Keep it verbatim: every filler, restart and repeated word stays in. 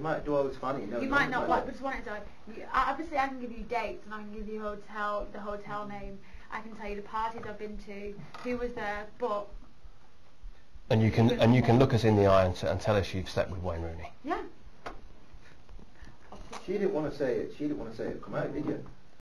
might do it's funny. No, you no, might not like want, just want it to. You, obviously, I can give you dates and I can give you hotel, the hotel name. I can tell you the parties I've been to, who was there, but. And you can and you can look us in the eye and, and tell us you've slept with Wayne Rooney. Yeah. She didn't want to say it. She didn't want to say it. Come out, did you?